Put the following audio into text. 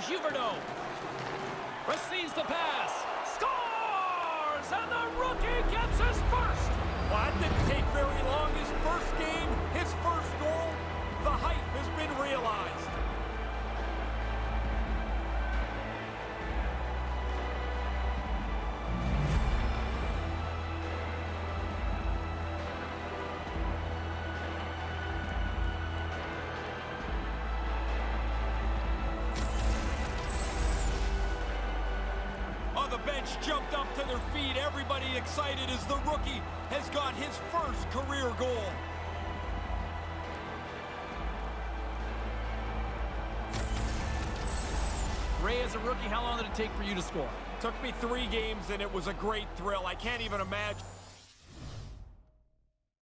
Huberdeau. Receives the pass. Scores! And the rookie gets his first. Well, that didn't take very long. His first game, his first goal. The hype has been realized. The bench jumped up to their feet. Everybody excited as the rookie has got his first career goal. Ray, as a rookie, how long did it take for you to score? Took me 3 games, and it was a great thrill. I can't even imagine.